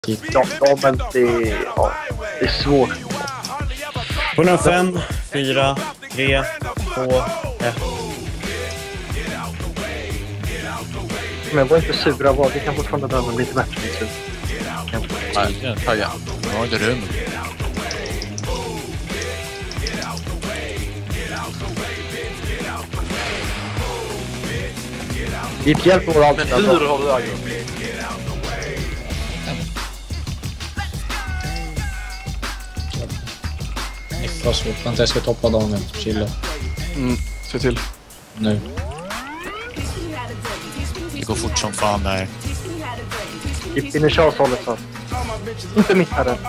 Ja, men det är svårt. 105, 4, 3, 2, 1. Men var inte sura, vi kan fortfarande behöva lite bättre. Nej, tagga. Ja, det är rum. Ditt hjälp vore alltid. Men hur har du aggro? Niklas, vänta jag ska toppa Daniel. Chilla. Se till. Nu. Det går fort som fan där. Inne kör hållet så. Inte missa den.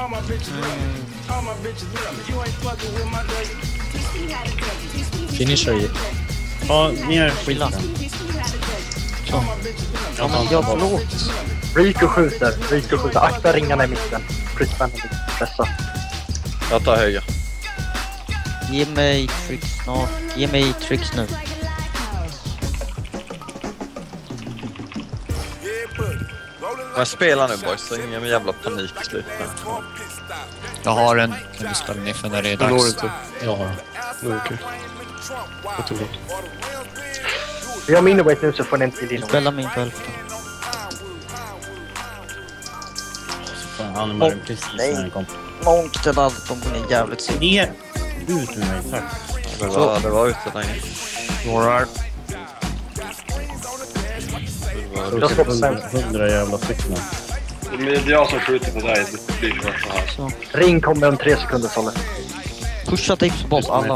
Finisher ju. Ja, ner skillnaden. Så. Ja, men jag förlåt. Rico skjuter. Akta ringarna i mitten. Skitspännande. Pressa. Jag tar höger. Ge mig tricks snart. Ge mig tricks nu. Men spela nu boys, så ingen jävla panik i slutet. Jag har en. Kan du spela ner för när det är Det når dags? inte. Jag har. Okej. Jag tog det. Vi har minoweight nu så får ni inte din. Spela min själv. Fan, han är precis när den kom. Långt till allt om hon är jävligt sur. Ner! Ut med mig, tack. Det var ute länge. Några. Jag står på sen. 100 jävla stycken. Det är jag som skjuter på dig. Det blir så här. Så. Ring kommer om 3 sekunder, Solle. Pusha tipsboss alla.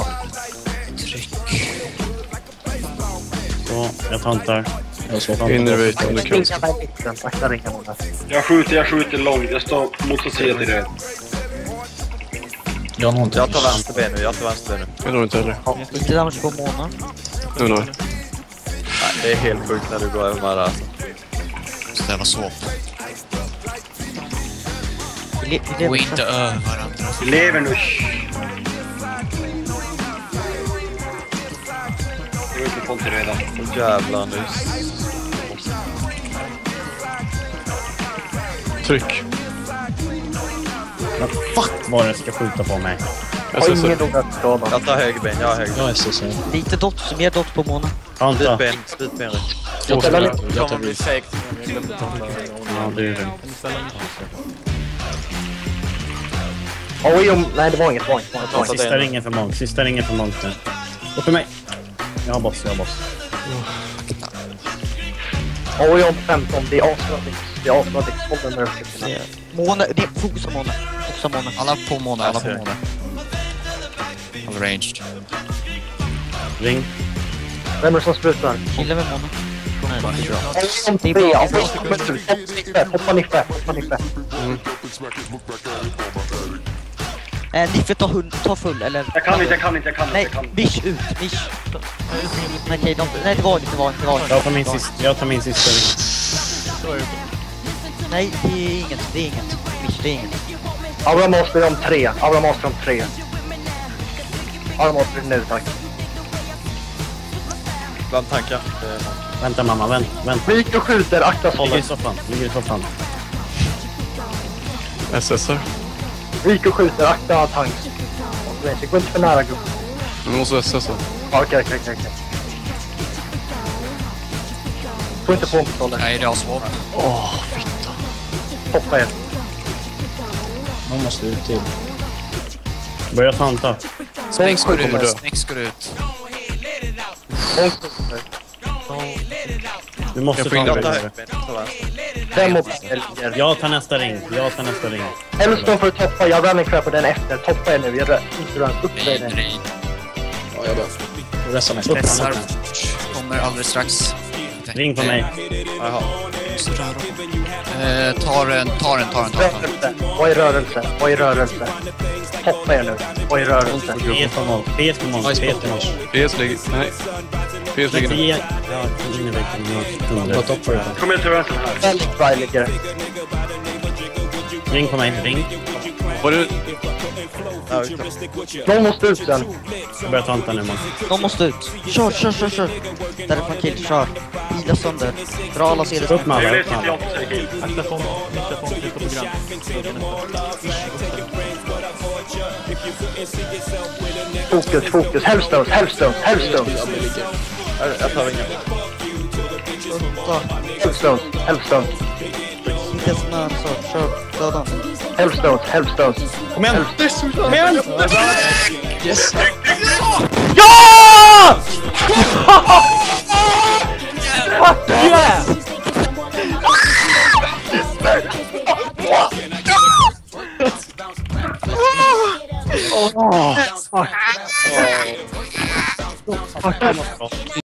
Så, jag tantar. Jag så. Innervate om du kan. Ringarna i mitten. Akta ringarna där. Jag skjuter långt. Jag står mot sidan till det. Jag har inte. Jag tar vänster ben nu, Jag når inte heller. Inte damage på Mona. Nu. Nej, det är helt sjukt när du går över med det här. Så det var så. Vi Gå inte över varandra. Vi lever nu. Jag vet inte kontra redan. Så jävla nu. Tryck. Men fuck vad den ska skjuta på mig. Har ingen några skada. Jag tar höger ben, jag har höger ben. Jag är SSR. Lite dot, mer dot på Mona. Tanta. Split ben. Jag tar Det jag tar kommer bli vid. fake. Ja, det är det. Oj, nej det var inget. Sista ringen för Monk nu. Och för mig. Jag har boss. Oj, om 15. Det är asradix. Håll den där uppe. Mona, det är fokus på Mona. Alla på Mona. All ranged. Ring. Vem är det som sprutar? Chilla med Mona. Om 3. Hoppa Niffe. Niffe ta full, eller? Jag kan inte. Nej, Mish ut. Nej, okej, nej, det var inte. Jag tar min sista ring. Nej, det är inget. Mish, det är inget. Aura Master om 3. Aura Master nu, tack. Vem tankar? Vänta mamma, vänta. Rico skjuter, akta Ligger i Solle. soffan. SSR. Rico skjuter, akta tanks. Det går inte för nära grupp. Vi måste SSR. Okej. Få inte på Solle. Nej, det har svårt. Hoppa igen. Man måste ut till. Börja tanta. Snäcks går kommer dö. ut. Snäcks går ut. Du måste Jag får ta inte ta det. höger ben. Ta vänster. Fem och ligger. Jag tar nästa ring. Hellström får toppa, jag rann kvar på den efter. Toppa er nu, jag rör inte rör upp dig nu. Raid. Ja, jag dör. Resta mig. Pressar. Kommer alldeles strax. Ring på mig. Jaha. Tar en. Rörelse, vad är rörelse? Toppa er nu, vad är rörelse? PS på Monk. PS ligger... Nej. PS ligger nu. Ja, jag vinner väck. Jag toppar det. Kom igen till vänster här. Väldigt bra ligger. Ring på mig, ring. Var du... Någon måste ut sen. Jag börjar tanta nu man. De måste ut. Kör. Därifrån kill, kör. Pila sönder. Dra alla serier. Upp med alla. Jag vet inte, jag inte säger kill. program. Fokus. Hellstones. Jag tar ingen. Hellstones. Inte såna så. Kör. Döda. Hellstones. Kom igen! Kom igen! Yes! Ja! Fuck yeah!